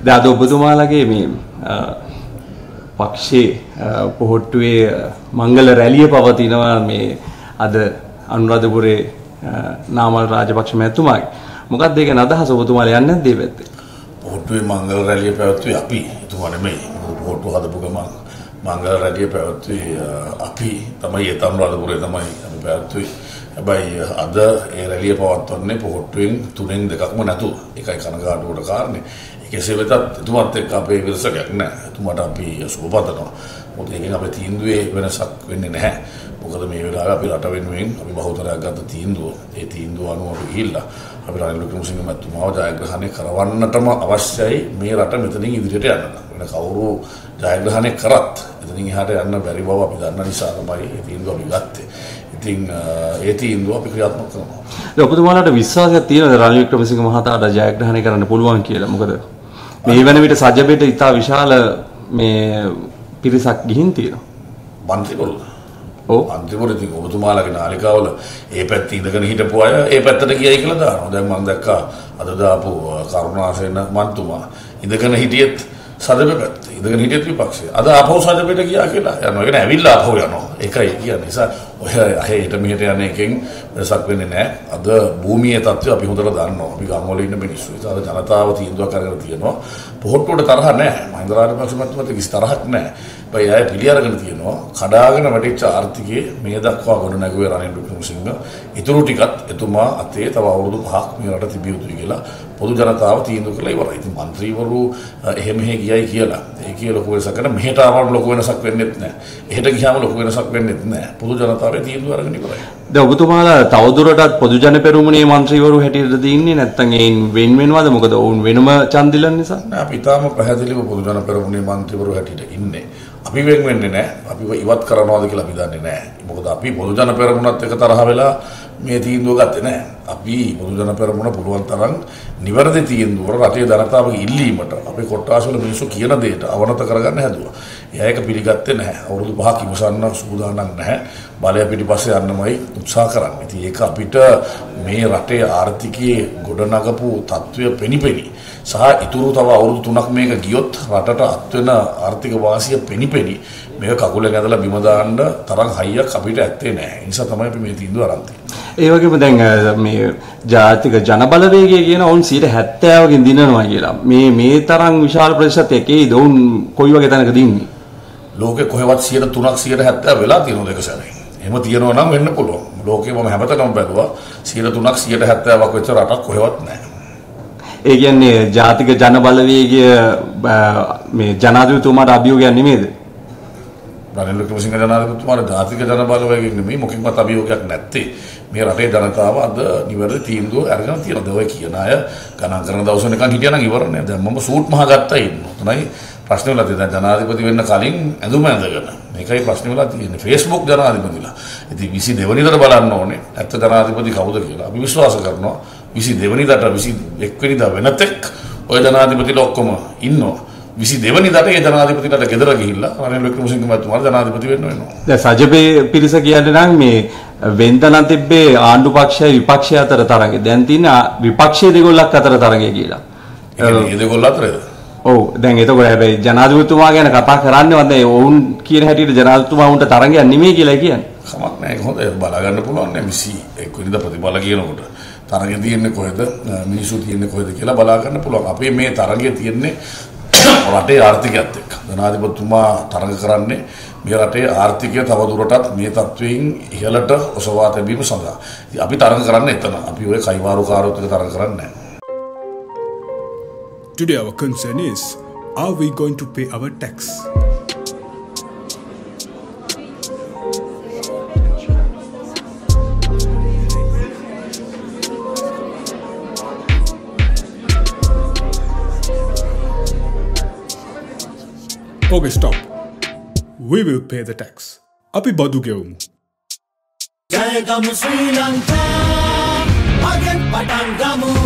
දැන් අද ඔබතුමාලගේ මේ පක්ෂයේ පොහොට්ටුවේ මංගල රැළිය පවතිනවා මේ අද අනුරාධපුරේ නාමල් රාජපක්ෂ මහත්මයාගේ. මොකක්ද ඒක අදහස ඔබතුමාලා යන්නේ නැද්ද මේ පැත්තේ? පොහොට්ටුවේ මංගල රැළිය පැවැත්වුවේ අපි. එතුමා නෙමෙයි. පොහොට්ටුව හදපු ගමන් මංගල රැළිය පැවැත්වුවේ අපි තමයි. ඒ අනුරාධපුරේ තමයි අපි පැවැත්වුවේ. හැබැයි අද ඒ රැළිය පවත්වන්නේ පොහොට්ටුවෙන් 3න් 2ක්ම නැතුව. ඒකයි කනගාටුවට කාරණේ. කෙසේ වෙතත් එතුමාත් එක්ක අපේ විරසකයක් නැහැ. එතුමාට අපි සුබපතනවා. මොකද ඒකෙන් අපේ තීන්දුවේ වෙනසක් වෙන්නේ නැහැ. මොකද මේ වෙලාවේ අපි රට වෙනුවෙන් අපි බහුතරයක් ගත්ත තීන්දුව. ඒ තීන්දුව අනුව අපි ගිහිල්ලා අපි රනිල් වික්‍රමසිංහ මහත්මයාව ජයග්‍රහණය කරවන්නටම අවශ්‍යයි මේ රට මෙතනින් ඉදිරියට යන්න. වෙන කවුරු ජයග්‍රහණය කරත් එතනින් එහාට යන්න බැරි බව අපි දන්න නිසා තමයි මේ තීන්දුව අපි ගත්තේ. ඉතින් ඒ තීන්දුව අපි ක්‍රියාත්මක කරනවා. දැන් ඔබතුමාලාට විශ්වාසයක් තියෙනවද රනිල් වික්‍රමසිංහ මහතාට ජයග්‍රහණය කරන්න පුළුවන් කියලා? මොකද මේ වෙන විට සජ්ජබේට ඉතා විශාල මේ පිරිසක් ගිහින් තියෙනවා. මන්ත්‍රීවරු. ඔව්. මන්ත්‍රීවරු ඉතින් ඔබතුමාලගේ නාලිකාවල ඒ පැත්තේ ඉඳගෙන හිටපු අය ඒ පැත්තට ගියයි කියලා දානවා. දැන් මම දැක්කා අද දාපු කරුණාසේන මන්තුමා ඉඳගෙන හිටියෙත් සජ්ජබේ පැත්තේ. ඉඳගෙන හිටියෙත් විපක්ෂයේ. අද ආපහු සජ්ජබේට ගියා කියලා. යනවා. ඒ කියන්නේ ඇවිල්ලා ආපහු යනවා. ඒකයි කියන්නේ. නිසා ඔය අහෙට මෙහෙට යන එකෙන් වෙනසක් වෙන්නේ නැහැ. අද භූමියේ තත්ත්වය අපි හොඳට දන්නවා. අපි ගම් වල ඉන්න මිනිස්සු. ඒක අද ජනතාව තීන්දුවක් අරගෙන තියෙනවා. පොහොට්ටුවට තරහ නැහැ. මහින්ද රාජපක්ෂ මහත්මයාට කිසි තරහක් නැහැ. බයි අය පිළි අරගෙන තියෙනවා. කඩාගෙන වැටිච්ච ආර්ථිකයේ මේ දක්වා ගොඩ නැගුවේ රනිල් වික්‍රමසිංහ. ඊටු ටිකත් එතුමා අතේ තව අවුරුදු 5ක් මේ රට තිබිය යුතුයි කියලා පොදු ජනතාව තීන්දුව කළා ඉවරයි. ඉතින් മന്ത്രിවරු එහෙ මෙහෙ ගියයි කියලා. ඒ කිය ලොකු වෙනසක් නැහැ. මෙහෙට ආවම ලොකු වෙනසක් වෙන්නේත් නැහැ. එහෙට ගියාම ලොකු වෙනසක් වෙන්නේත් නැහැ. පොදු ජනතාවේ තීන්දුව අරගෙන ඉවරයි. දැන් ඔබතුමාලා තවදුරටත් පොදු ජන පෙරමුණේ മന്ത്രിවරු හැටියටද ඉන්නේ නැත්නම් ඒන් වෙන් වෙනවද? මොකද ඔවුන් වෙනම ඡන්දිලන් නිසා. නෑ අපි තාම පැහැදිලිව පොදු ජන පෙරමුණේ മന്ത്രിවරු හැටියට ඉන්නේ. අපි වෙන් වෙන්නේ නැහැ. අපිව ඉවත් කරනවාද කියලා අපි දන්නේ නැහැ. මොකද අපි පොදු ජන පෙරමුණත් එක තරහ වෙලා මේ තීන්දුව ගත්තේ නැහැ. අපි පොදු ජන පෙරමුණ පුළුවන් තරම් නිවැරදි තීන්දුව රටේ ජනතාවගේ ඉල්ලීමට අපේ කොට්ටාස වල මිනිස්සු කියන දේට අවනත කරගන්න හැදුවා. ඒක පිළිගත්තේ නැහැ. අවුරුදු 5ක් ඉවසන්න සූදානම් නැහැ. බලය පිටිපස්සේ යන්නමයි උත්සාහ කරන්නේ. ඉතින් ඒක අපිට මේ රටේ ආර්ථිකයේ ගොඩනගපු තත්ත්වය පෙනිපෙනි සහ ඉතුරු තව අවුරුදු 3ක් මේක ගියොත් රටට අත් වෙන ආර්ථික වාසිය පෙනිපෙනි මේක කකුලෙන් ඇදලා බිම දාන්න තරම් හයියක් අපිට ඇත්තේ නැහැ. ඒ නිසා තමයි අපි මේ තීන්දුව අරන් තියෙන්නේ. ඒ වගේම දැන් මේ ජාතික ජනබලවේගය කියන ඔවුන් 70%කින් දිනනවා කියලා. මේ තරම් විශාල ප්‍රතිශතයකේ ඔවුන් කොයි වගේ තැනකද ඉන්නේ? ලෝකේ කොහෙවත් 3%ක් 70% වෙලා තියෙනවා දෙක සැරේ. එහෙම තියනවා නම් වෙන්න පුළුවන්. ලෝකේ මම හැමතැනම බැලුවා 3%ක් 70%ක් වෙච්ච රටක් කොහෙවත් නැහැ. ඒ කියන්නේ ජාතික ජනබලවේගය මේ ජනාධිපතිතුමාට අභියෝගයක් නෙමෙයිද? රනිල් වික්‍රමසිංහ ජනාධිපතිතුමාට ජාතික ජනබලවේගයෙන් නෙමෙයි මොකක්වත් අභියෝගයක් නැත්තේ. මේ රටේ ජනතාව අද නිවැරදි තීන්දුව අරගෙන තියෙනවා. ඔය කියන අය ගණන් කරන දවස් වෙනකන් හිටියා නම් ඉවරනේ. දැන් මම සූට් මහා ගත්තා ඉන්නවා. උතනයි ප්‍රශ්නේ වෙලා තියෙන්නේ. ජනාධිපති වෙන්න කලින් ඇඳුම ඇඳගෙන. මේකයි ප්‍රශ්නේ වෙලා තියෙන්නේ. Facebook ජනාධිපතිලා. ඉතින් 22 වෙනිදාට බලන්න ඕනේ. ඇත්ත ජනාධිපති කවුද කියලා. අපි විශ්වාස කරනවා 22 වෙනිදාට 21 වෙනිදා වෙනතෙක් ඔය ජනාධිපතිලා ඔක්කොම ඉන්නවා. 22 වෙනිදාට ඒ ජනාධිපතිලාට ගෙදර ගිහිල්ලා රනිල් වික්‍රමසිංහ මහත්මයාට ජනාධිපති වෙන්න වෙනවා. දැන් සජබේ පිරිස කියන්නේ නම් මේ වෙන්දනම් තිබ්බේ ආණ්ඩු පක්ෂය විපක්ෂය අතර තරඟය. දැන් තියෙන විපක්ෂයේ දෙගොල්ලක් අතර තරඟය කියලා. ඒ දෙගොල්ල අතරද? ඔව් දැන් එතකොට හැබැයි ජනාධිපතිතුමා ගැන කතා කරන්නේවත් නැහැ. ඔවුන් කියන හැටියට ජනාධිපතිතුමා උන්ට තරඟයක් නෙමෙයි කියලා කියන්නේ. කමක් නැහැ. ඒක හොඳයි. බලා ගන්න පුළුවන් නේ 21 වෙනිදා ප්‍රතිබල කියනකොට. තරඟය තියෙන්නේ කොහෙද? මිනිස්සු තියෙන්නේ කොහෙද කියලා බලා ගන්න පුළුවන්. අපේ මේ තරඟය තියෙන්නේ රටේ ආර්ථිකයත් එක්ක. ජනාධිපතිතුමා තරඟ කරන්නේ මේ රටේ ආර්ථිකය තවදුරටත් මේ තත්වයෙන් ඉහළට ඔසවා තැබීම සඳහා. ඉතින් අපි තරඟ කරන්නේ එතන. අපි ඔය කයිවාරු කාරොත් එක තරඟ කරන්නේ නැහැ. Today our concern is, are we going to pay our tax? Okay, stop. We will pay the tax. Api badu gevumu. Jayagamu Sri Lanka, Magan Patangamu.